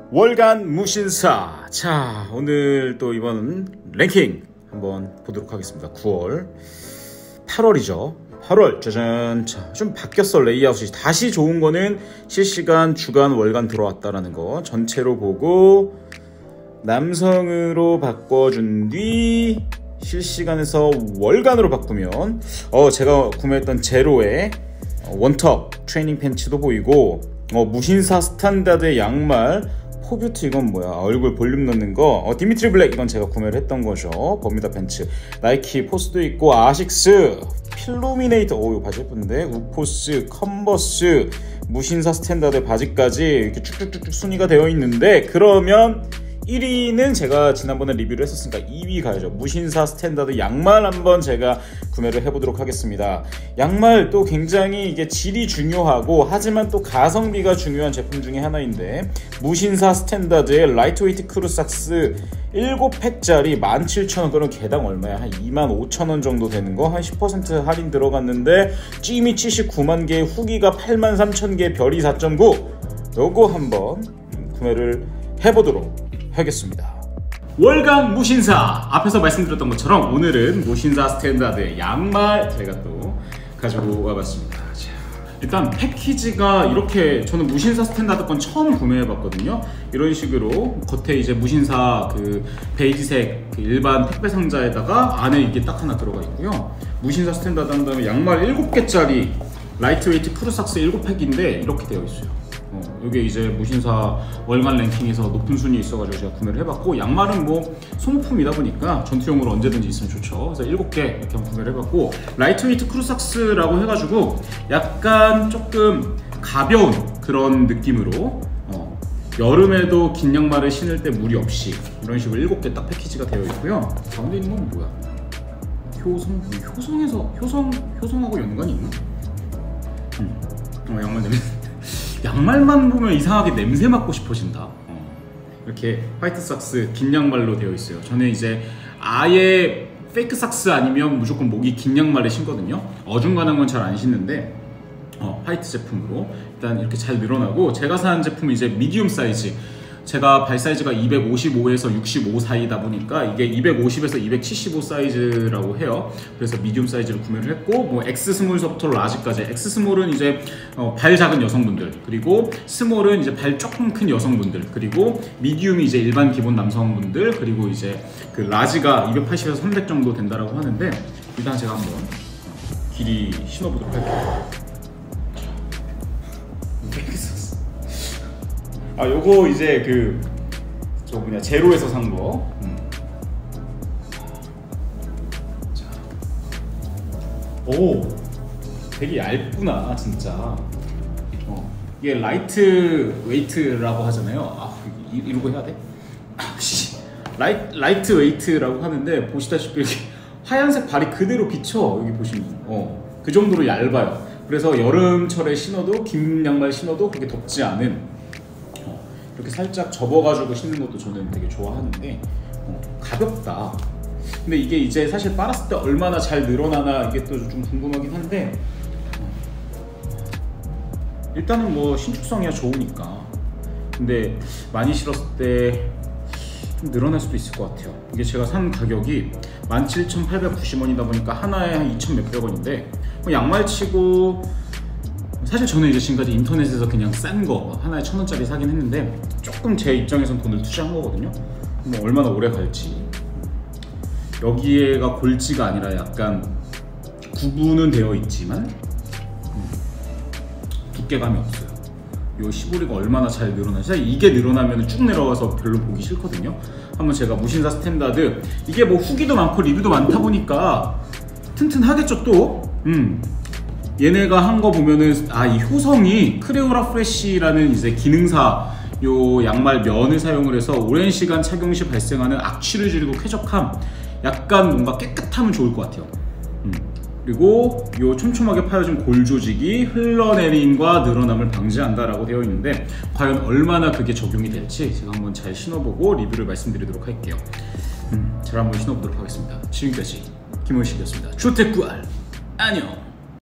월간 무신사. 자, 오늘 또 이번 랭킹 한번 보도록 하겠습니다. 9월 8월이죠 8월 짜잔. 자, 좀 바뀌었어. 레이아웃이 다시 좋은 거는 실시간 주간 월간 들어왔다라는 거 전체로 보고 남성으로 바꿔준 뒤 실시간에서 월간으로 바꾸면 제가 구매했던 제로의 원톱 트레이닝 팬츠도 보이고 무신사 스탠다드의 양말 포뷰트. 이건 뭐야? 얼굴 볼륨 넣는 거. 디미트리 블랙. 이건 제가 구매를 했던 거죠. 버뮤다 팬츠. 나이키 포스도 있고 아식스 필루미네이터. 이거 바지 예쁜데. 우포스, 컨버스, 무신사 스탠다드 바지까지 이렇게 쭉쭉쭉쭉 순위가 되어 있는데, 그러면 1위는 제가 지난번에 리뷰를 했었으니까 2위 가야죠. 무신사 스탠다드 양말 한번 제가 구매를 해보도록 하겠습니다. 양말 또 굉장히 이게 질이 중요하고 하지만 또 가성비가 중요한 제품 중에 하나인데, 무신사 스탠다드의 라이트웨이트 크루삭스 7팩짜리 17,000원. 그럼 개당 얼마야? 한 25,000원 정도 되는 거, 한 10% 할인 들어갔는데 찜이 79만 개, 후기가 83,000개, 별이 4.9. 요거 한번 구매를 해보도록 하겠습니다. 월간 무신사. 앞에서 말씀드렸던 것처럼 오늘은 무신사 스탠다드의 양말 제가 또 가지고 와봤습니다. 자, 일단 패키지가 이렇게, 저는 무신사 스탠다드 건 처음 구매해봤거든요. 이런 식으로 겉에 이제 무신사 그 베이지색 그 일반 택배 상자에다가 안에 이게 딱 하나 들어가 있고요. 무신사 스탠다드 한 다음에 양말 7개짜리 라이트웨이트 크루삭스 7팩인데 이렇게 되어 있어요. 이게 이제 무신사 월간 랭킹에서 높은 순위에 있어가지고 제가 구매를 해봤고, 양말은 뭐 소모품이다 보니까 전투용으로 언제든지 있으면 좋죠. 그래서 7개 이렇게 한번 구매를 해봤고, 라이트웨이트 크루삭스라고 해가지고 약간 조금 가벼운 그런 느낌으로 여름에도 긴 양말을 신을 때 무리 없이 이런 식으로 7개 딱 패키지가 되어 있고요. 가운데 있는 건 뭐야? 효성하고 연관이 있나? 양말 냄새. 양말만 보면 이상하게 냄새 맡고 싶어진다. 이렇게 화이트 삭스 긴 양말로 되어 있어요. 저는 이제 아예 페이크 삭스 아니면 무조건 목이 긴 양말을 신거든요. 어중간한 건 잘 안 신는데 화이트 제품으로 일단 이렇게 잘 늘어나고, 제가 산 제품은 이제 미디움 사이즈. 제가 발 사이즈가 255에서 65 사이다 보니까 이게 250에서 275 사이즈라고 해요. 그래서 미디움 사이즈를 구매를 했고, 뭐 X 스몰서부터 라지까지. X 스몰은 이제 발 작은 여성분들, 그리고 스몰은 이제 발 조금 큰 여성분들, 그리고 미디움이 이제 일반 기본 남성분들, 그리고 이제 그 라지가 280에서 300 정도 된다라고 하는데, 일단 제가 한번 길이 신어보도록 할게요. 요거 이제 저 뭐냐, 제로에서 산 거. 자. 오, 되게 얇구나 진짜. 이게 라이트 웨이트라고 하잖아요. 이러고 해야 돼? 라이트 웨이트라고 하는데, 보시다시피 이렇게 하얀색 발이 그대로 비쳐. 여기 보시면 그 정도로 얇아요. 그래서 여름철에 신어도, 긴 양말 신어도 그렇게 덥지 않은, 이렇게 살짝 접어가지고 신는 것도 저는 되게 좋아하는데, 가볍다. 근데 이게 이제 사실 빨았을 때 얼마나 잘 늘어나나 이게 또 좀 궁금하긴 한데, 일단은 뭐 신축성이야 좋으니까. 근데 많이 신었을 때 좀 늘어날 수도 있을 것 같아요. 이게 제가 산 가격이 17,890원이다 보니까 하나에 한 2,000 몇백 원인데, 양말치고 사실 저는 이제 지금까지 인터넷에서 그냥 싼 거 하나에 1,000원짜리 사긴 했는데, 조금 제 입장에선 돈을 투자한 거거든요. 뭐 얼마나 오래 갈지. 여기에가 골지가 아니라 약간 구분은 되어 있지만 두께감이 없어요. 요 시보리가 얼마나 잘 늘어나지? 이게 늘어나면 쭉 내려와서 별로 보기 싫거든요. 한번 제가 무신사 스탠다드, 이게 뭐 후기도 많고 리뷰도 많다 보니까 튼튼하겠죠 또. 얘네가 한 거 보면은 이 효성이 크레오라 프레쉬라는 이제 기능사 요 양말 면을 사용을 해서 오랜 시간 착용 시 발생하는 악취를 줄이고 쾌적함, 약간 뭔가 깨끗하면 좋을 것 같아요. 그리고 요 촘촘하게 파여진 골 조직이 흘러내림과 늘어남을 방지한다라고 되어 있는데, 과연 얼마나 그게 적용이 될지 제가 한번 잘 신어보고 리뷰를 말씀드리도록 할게요. 잘 한번 신어보도록 하겠습니다. 지금까지 김원식이었습니다. 조태꾸알 안녕.